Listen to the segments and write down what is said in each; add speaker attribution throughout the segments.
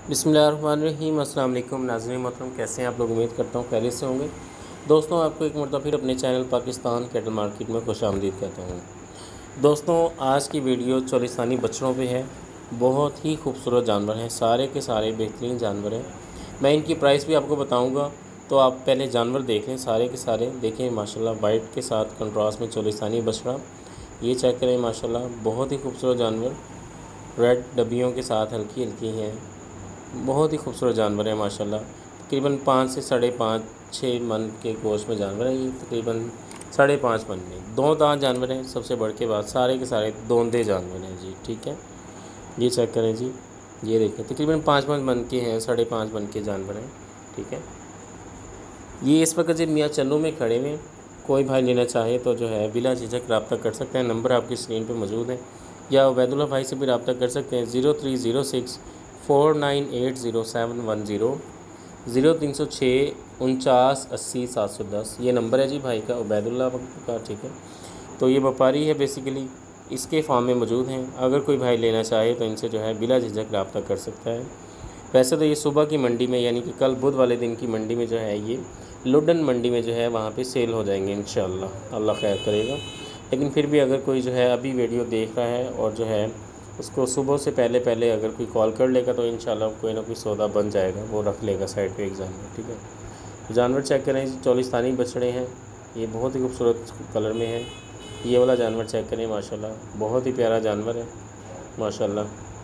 Speaker 1: बिस्मिल्लाहिर्रहमानिर्रहीम। अस्सलाम वालेकुम नाज़रीन मोहतरम, कैसे हैं आप लोग? उम्मीद करता हूँ खैरियत से होंगे। दोस्तों, आपको एक मरतबा फिर अपने चैनल पाकिस्तान कैटल मार्केट में खुशामदीद कहता हूँ। दोस्तों, आज की वीडियो चोलिस्तानी बछड़ों पे है। बहुत ही खूबसूरत जानवर हैं, सारे के सारे बेहतरीन जानवर हैं। मैं इनकी प्राइस भी आपको बताऊँगा, तो आप पहले जानवर देख लें। सारे के सारे देखें माशाल्लाह, वाइट के साथ कंट्रास्ट में चोलिस्तानी बछड़ा। ये चेक करें माशाल्लाह, बहुत ही खूबसूरत जानवर। रेड डब्बियों के साथ हल्की हल्की हैं। बहुत ही खूबसूरत जानवर है माशाल्लाह। तकरीबन 5 से 5.5-6 मन के गोश्त में जानवर है। ये तकरीबन 5.5 मन में दो दांत जानवर हैं। सबसे बढ़ के बाद सारे के सारे दोंदे जानवर हैं जी, ठीक है। ये चेक करें जी, ये देखें तकरीबन 5 मन के हैं, 5.5 मन के जानवर हैं, ठीक है। ये इस वक्त जी मियाँ चन्नू में खड़े हुए हैं। कोई भाई लेना चाहे तो जो है बिला झिझक रब्ता कर सकते हैं। नंबर आपकी स्क्रीन पर मौजूद है, या उबैदुल्ला भाई से भी रब्ता कर सकते हैं। 0306-4980-710, 0306-4980-710। ये नंबर है जी भाई का, उबैदुल्ला का, ठीक है। तो ये व्यापारी है, बेसिकली इसके फार्म में मौजूद हैं। अगर कोई भाई लेना चाहे तो इनसे जो है बिला झिझक रब्ता कर सकता है। वैसे तो ये सुबह की मंडी में, यानी कि कल बुध वाले दिन की मंडी में जो है, ये लुडन मंडी में जो है वहाँ पे सेल हो जाएंगे इंशाअल्लाह, अल्लाह खैर करेगा। लेकिन फिर भी अगर कोई जो है अभी वीडियो देख रहा है और जो है उसको सुबह से पहले पहले अगर कोई कॉल कर लेगा तो इंशाल्लाह कोई ना कोई सौदा बन जाएगा, वो रख लेगा साइड पे एग्ज़ाम में, ठीक है। जानवर चेक करें, चोलिस्तानी बछड़े हैं। ये बहुत ही खूबसूरत कलर में है। ये वाला जानवर चेक करें माशाल्लाह, बहुत ही प्यारा जानवर है माशाल्लाह।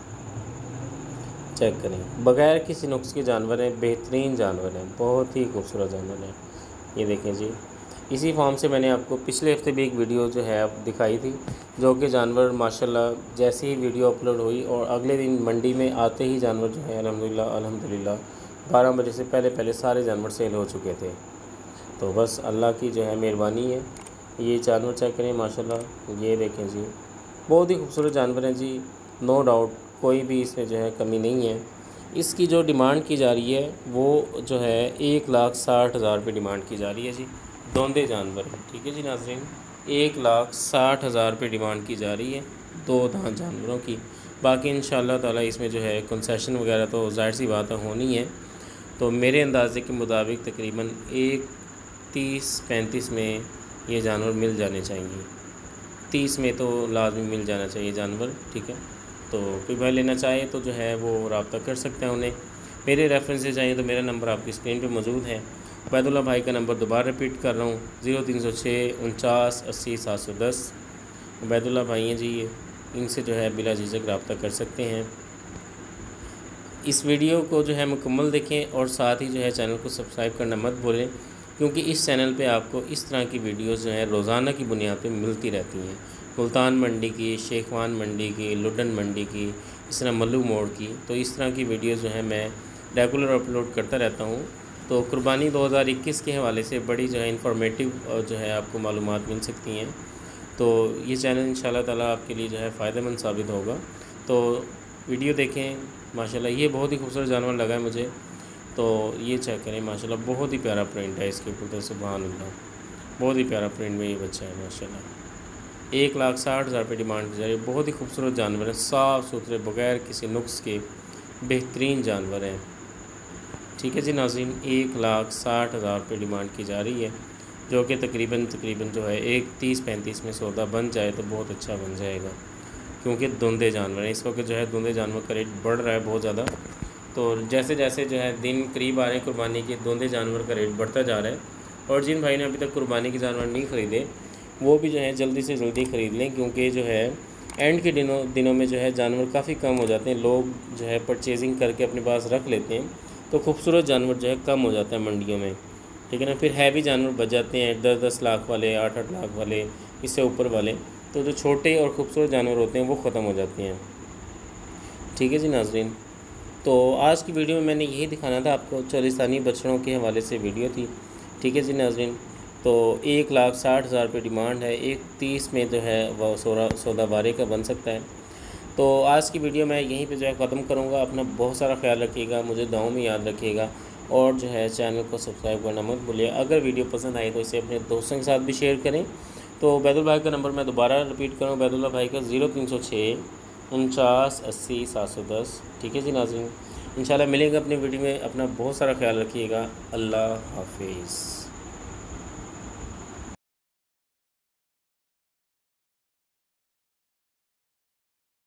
Speaker 1: चेक करें, बग़ैर किसी नुक्स के जानवर हैं, बेहतरीन जानवर हैं, बहुत ही खूबसूरत जानवर हैं। ये देखें जी, इसी फॉर्म से मैंने आपको पिछले हफ्ते भी एक वीडियो जो है दिखाई थी, जो कि जानवर माशाल्लाह जैसे ही वीडियो अपलोड हुई और अगले दिन मंडी में आते ही जानवर जो है अल्हम्दुलिल्लाह 12 बजे से पहले पहले सारे जानवर सेल हो चुके थे। तो बस अल्लाह की जो है मेहरबानी है। ये जानवर चेक करें माशाल्लाह, ये देखें जी, बहुत ही खूबसूरत जानवर हैं जी, नो डाउट, कोई भी इसमें जो है कमी नहीं है। इसकी जो डिमांड की जा रही है वो जो है 1,60,000 रुपये डिमांड की जा रही है जी, दोंदे जानवर, ठीक है जी नाज़रीन। 1,60,000 रुपये डिमांड की जा रही है दो दांत जानवरों की। बाकी इंशाअल्लाह ताला इसमें जो है कंसेशन वगैरह तो ज़ाहिर सी बात है होनी है। तो मेरे अंदाजे के मुताबिक तकरीबन 1,30-35 में ये जानवर मिल जाने चाहिए। 30 में तो लाजमी मिल जाना चाहिए जानवर, ठीक है। तो कोई भाई लेना चाहे तो जो है वो रब्ता कर सकते हैं उन्हें। मेरे रेफरेंस से चाहिए तो मेरा नंबर आपकी स्क्रीन पे मौजूद है। उबैदुल्ला भाई का नंबर दोबारा रिपीट कर रहा हूँ, 0306-4980-710। उबैदुल्ला भाई हैं जी ये, इनसे जो है बिला झिझक रब्ता कर सकते हैं। इस वीडियो को जो है मुकम्मल देखें और साथ ही जो है चैनल को सब्सक्राइब करना मत भूलें, क्योंकि इस चैनल पे आपको इस तरह की वीडियोस जो है रोज़ाना की बुनियाद पे मिलती रहती हैं। मुल्तान मंडी की, शेखवान मंडी की, लुडन मंडी की, इस तरह मल्लू मोड़ की, तो इस तरह की वीडियोस जो है मैं रेगुलर अपलोड करता रहता हूँ। तो कुर्बानी 2021 के हवाले से बड़ी जो है इंफॉर्मेटिव जो है आपको मालूमात मिल सकती हैं। तो ये चैनल इंशाल्लाह ताला आपके लिए जो है फ़ायदेमंद साबित होगा। तो वीडियो देखें माशाल्लाह, ये बहुत ही खूबसूरत जानवर लगा है मुझे। तो ये चेक करें माशाल्लाह, बहुत ही प्यारा प्रिंट है इसके ऊपर, सुभान अल्लाह, बहुत ही प्यारा प्रिंट में ये बच्चा है माशाल्लाह। 1,60,000 रुपये डिमांड की जा रही है। बहुत ही खूबसूरत जानवर है, साफ़ सुथरे, बग़ैर किसी नुक्स के बेहतरीन जानवर हैं, ठीक है जी नाज़रीन। 1,60,000 रुपये डिमांड की जा रही है, जो कि तकरीबन जो है 1,30-35 में सौदा बन जाए तो बहुत अच्छा बन जाएगा, क्योंकि धुंधे जानवर हैं। इस वक्त जो है धुंधे जानवर का रेट बढ़ रहा है बहुत ज़्यादा। तो जैसे जैसे जो है दिन करीब आ रहे हैं कुर्बानी के, धुंधे जानवर का रेट बढ़ता जा रहा है। और जिन भाई ने अभी तक कुर्बानी के जानवर नहीं ख़रीदे, वो भी जो है जल्दी से जल्दी ख़रीद लें, क्योंकि जो है एंड के दिनों में जो है जानवर काफ़ी कम हो जाते हैं। लोग जो है परचेजिंग करके अपने पास रख लेते हैं, तो खूबसूरत जानवर जो है कम हो जाता है मंडियों में, ठीक है ना। फिर हैवी जानवर बच जाते हैं, 10-10 लाख वाले, 8-8 लाख वाले, इससे ऊपर वाले। तो जो छोटे और ख़ूबसूरत जानवर होते हैं वो ख़त्म हो जाते हैं, ठीक है जी नाज़रीन। तो आज की वीडियो में मैंने यही दिखाना था आपको, चोलिस्तानी बछड़ों के हवाले से वीडियो थी, ठीक है जी नाज़रीन। तो 1,60,000 रुपये डिमांड है, 1,30 में जो है वह सौदा बारे का बन सकता है। तो आज की वीडियो मैं यहीं पे जो है ख़त्म करूँगा। अपना बहुत सारा ख्याल रखिएगा, मुझे दुआओं में याद रखिएगा, और जो है चैनल को सब्सक्राइब करना मत भूलिए। अगर वीडियो पसंद आई तो इसे अपने दोस्तों के साथ भी शेयर करें। तो उबैदुल्ला भाई का नंबर मैं दोबारा रिपीट करूँ, उबैदुल्ला भाई का 0306-4980-710, ठीक है जी नाज़रीन। इंशाल्लाह मिलेंगे अपनी वीडियो में। अपना बहुत सारा ख्याल रखिएगा। अल्लाह हाफिज़।